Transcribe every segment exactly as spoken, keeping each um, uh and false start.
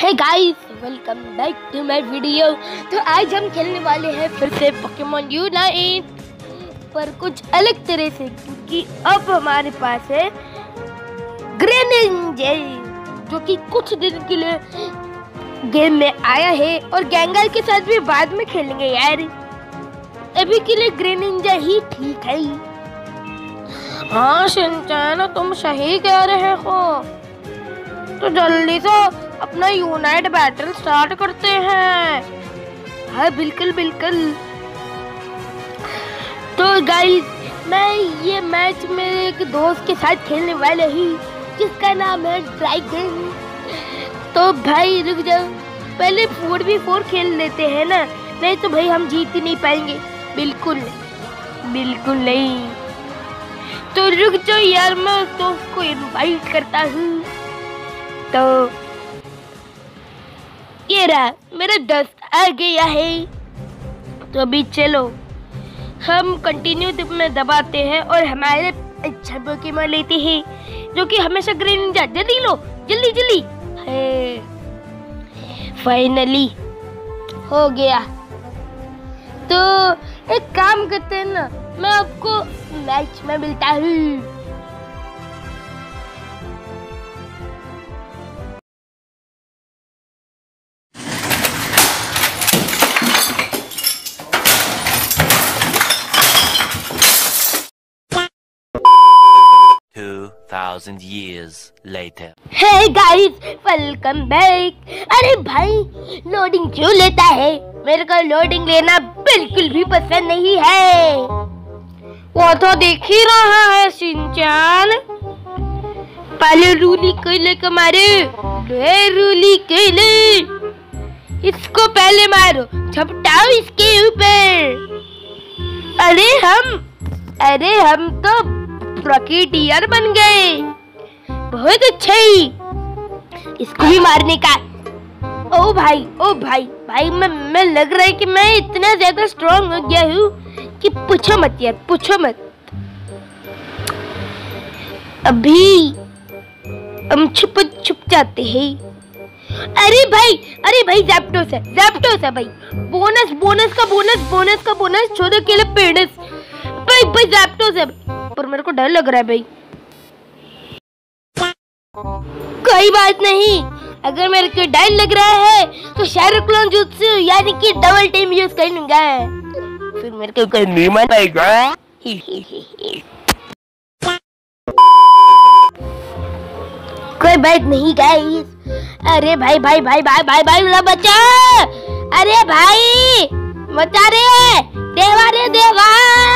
Hey guys, welcome back to my video. तो आज हम खेलने वाले हैं फिर से पोकेमॉन यूनाइट, पर कुछ अलग तरह से, क्योंकि अब हमारे पास है ग्रेनिंजा, जो कि कुछ दिन के लिए गेम में आया है, और गैंगार के साथ भी बाद में खेलेंगे यार। अभी के लिए ग्रेनिंजा ही ठीक है। हाँ शिनचैन, तुम सही कह रहे हो। तो जल्दी से अपना यूनाइट बैटल स्टार्ट करते हैं। हाँ बिल्कुल बिल्कुल। तो गाइस, मैं ये मैच मेरे एक दोस्त के साथ खेलने वाला ही, जिसका नाम है ड्रैगन। तो भाई रुक जाओ, पहले फोर वी फोर खेल लेते हैं ना, नहीं तो भाई हम जीत ही नहीं पाएंगे। बिल्कुल नहीं, बिल्कुल नहीं। तो रुक जाओ यार, मैं उस दोस्त को इनवाइट करता हूँ। तो ये रहा, मेरा दोस्त आ गया है। तो अभी चलो हम कंटिन्यू में दबाते हैं और हमारे अच्छा पोकेमॉन लेते हैं, जो कि हमेशा ग्रेनिंजा। जल्दी लो, जल्दी जल्दी। फाइनली हो गया। तो एक काम करते हैं ना, मैं आपको मैच में मिलता हूँ। Two thousand years later. Hey guys, welcome back। अरे भाई, लोडिंग क्यों लेता है? मेरे को लोडिंग लेना बिल्कुल भी पसंद नहीं है। वो तो देख ही रहा है शिनचैन। पहले रूली कोयले को मारो। रूली कोयले, इसको पहले मारो, झपटाओ इसके ऊपर। अरे हम अरे हम तो रॉकेटियर बन गए। बहुत अच्छा ही, इसको भी मारने का। ओ भाई, ओ भाई भाई मैं मैं लग रहा है कि मैं इतना ज्यादा स्ट्रांग हो गया हूँ कि पूछो मत यार, पूछो मत। अभी हम छुप छुप जाते हैं। अरे भाई, अरे भाई ज़ैप्टोस है, ज़ैप्टोस है भाई। बोनस बोनस का बोनस बोनस का बोनस, छोटे के लिए पेडस। भाई भाई ज़ैप्टोस है, पर मेरे को डर लग रहा है भाई। कोई बात नहीं, अगर मेरे को डर लग रहा है तो शैडो क्लोन जुत्सु यानी कि डबल टीम यूज कर लूंगा, फिर मेरे को कोई नहीं मान पाएगा। कोई बात नहीं गाइस। अरे भाई भाई भाई भाई भाई भाई भाई बचा। अरे भाई बचा रे, देवा रे देवा।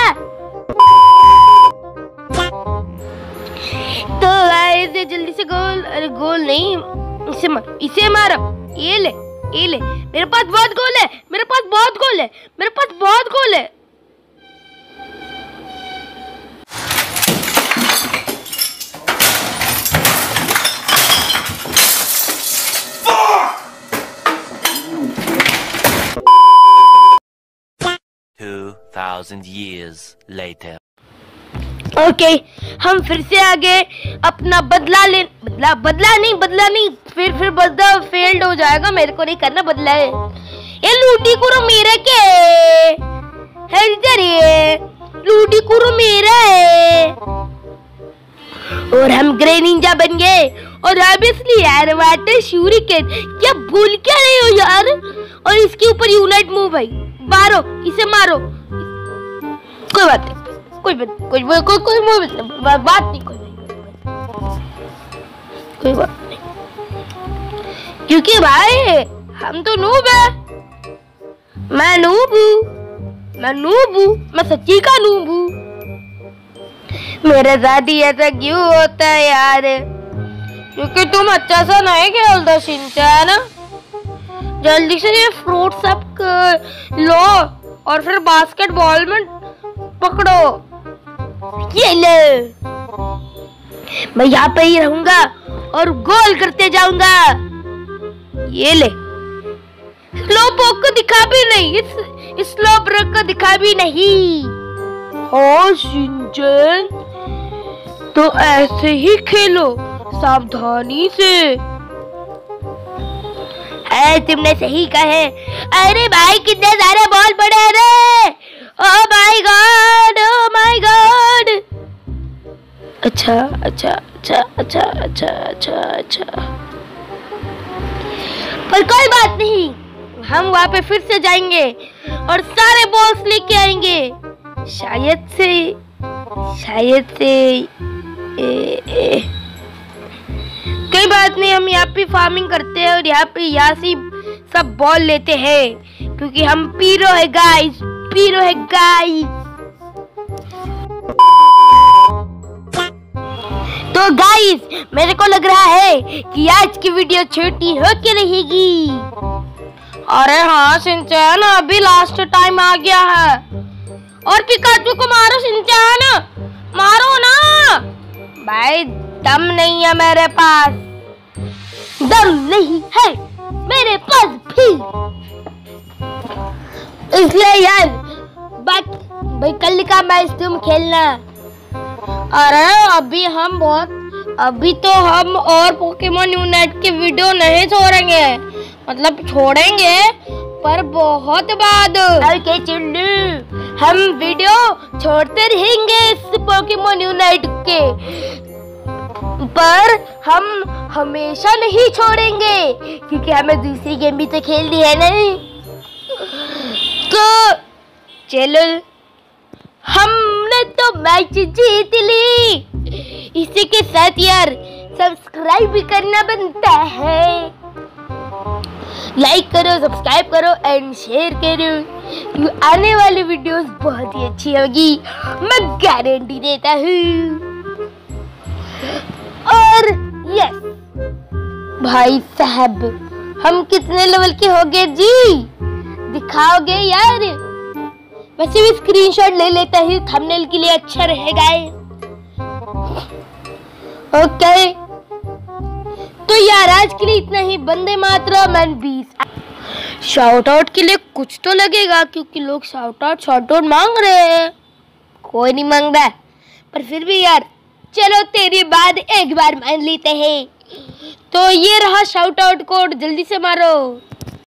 तो ऐसे जल्दी से गोल, अरे गोल नहीं, इसे मार, इसे मारो। ये ले, ये ले, मेरे पास बहुत गोल है, मेरे पास बहुत गोल है, मेरे पास बहुत गोल है। Two thousand years later. Okay okay, हम फिर से आगे अपना बदला ले, बदला बदला नहीं बदला नहीं फिर फिर बदला फेल्ड हो जाएगा। मेरे को नहीं करना बदला है। ये लूटी कुरो मेरा क्या है? है इधर ये लूटी कुरो मेरा है। और हम ग्रेनिंजा बन गए। और ऑब्वियसली यार वाटर शूरिकेन, क्या भूल क्या रहे हो यार? और इसके ऊपर यूनाइट मूव भाई, मारो इसे, मारो। कोई बात नहीं, कोई बात कोई कोई कोई कोई बात नहीं, कोई कोई बात नहीं, क्योंकि भाई हम तो नूब है। मैं नूब हूँ, मैं नूब हूँ, मैं सच्ची का नूब हूँ। मेरे साथ ही ऐसा क्यों होता है यार? क्योंकि तुम अच्छा सा नहीं खेलते शिनचैन। जल्दी से ये फ्रूट सब लो और फिर बास्केटबॉल में पकड़ो। ये ले, मैं यहाँ पे ही रहूंगा और गोल करते जाऊंगा। ये ले, स्लोपोक को दिखा भी नहीं, इस स्लोपोक को दिखा भी नहीं। हाँ शिनचैन, तो ऐसे ही खेलो, सावधानी से। है, तुमने सही कहे। अरे भाई कितने सारे बॉल पड़े हैं रे। Oh my god, oh my god. अच्छा अच्छा अच्छा अच्छा अच्छा अच्छा अच्छा पर कोई बात नहीं, हम वहाँ पे फिर से जाएंगे और सारे बॉल्स लेके आएंगे। शायद से शायद से ए, ए, कोई बात नहीं, हम यहाँ पे फार्मिंग करते हैं और यहाँ पे यहाँ से सब बॉल लेते हैं क्योंकि हम पीरो है गाइस, पीरो है गाइस। तो गाइस मेरे को लग रहा है कि आज की वीडियो छोटी होके रहेगी। अरे हाँ शिनचैन, अभी लास्ट टाइम आ गया है। और पिकाचू को मारो शिनचैन, मारो ना। भाई दम नहीं है मेरे पास, दम नहीं है मेरे पास भी, इसलिए यार बाकी भाई कल का मैच तुम खेलना। अरे अभी हम बहुत अभी तो हम और पोकेमॉन यूनाइट के वीडियो नहीं छोड़ेंगे, मतलब छोड़ेंगे पर बहुत बाद। के चिल्लू हम वीडियो छोड़ते रहेंगे इस पोकेमॉन यूनाइट के, पर हम हमेशा नहीं छोड़ेंगे क्योंकि हमें दूसरी गेम भी तो खेलनी है नहीं। तो चलो, हमने तो मैच जीत ली। इसी के साथ यार सब्सक्राइब भी करना बनता है, लाइक करो, सब्सक्राइब करो एंड शेयर करो। आने वाली वीडियोस बहुत ही अच्छी होगी, मैं गारंटी देता हूँ। और यस भाई साहब, हम कितने लेवल के हो गए जी, दिखाओगे यार? वैसे भी स्क्रीनशॉट ले लेता हूँ, थंबनेल के लिए अच्छा रहेगा। ओके तो यार आज के लिए इतना ही। वंदे मातरम एंड बीस। शाउट आउट के लिए कुछ तो लगेगा क्योंकि लोग शाउट आउट शाउट आउट मांग रहे हैं। कोई नहीं मांग रहा पर फिर भी यार चलो तेरी बात एक बार मान लेते हैं। तो ये रहा शाउट आउट कोड, जल्दी से मारो।